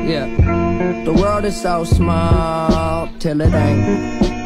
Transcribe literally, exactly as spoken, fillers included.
Yeah. The world is so small till it ain't.